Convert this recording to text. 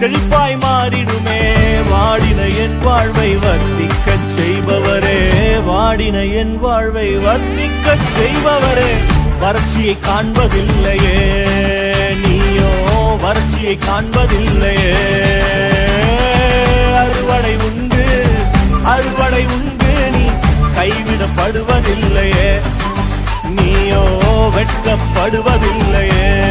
செழிப்பாய் மாறிடுமே. வாடின என் வாழ்வை வர்த்திக்கச் செய்பவரே, வாடின என் வாழ்வை வர்த்திக்கச் செய்பவரே. வறட்சியை காண்பதில்லையே நீயோ, வறட்சியை காண்பதில்லையே. அறுவடை உண்டு, அறுவடை உண்டு, நீ கைவிடப்படுவதில்லையே. நீயோ வெட்கப்படுவதில்லையே.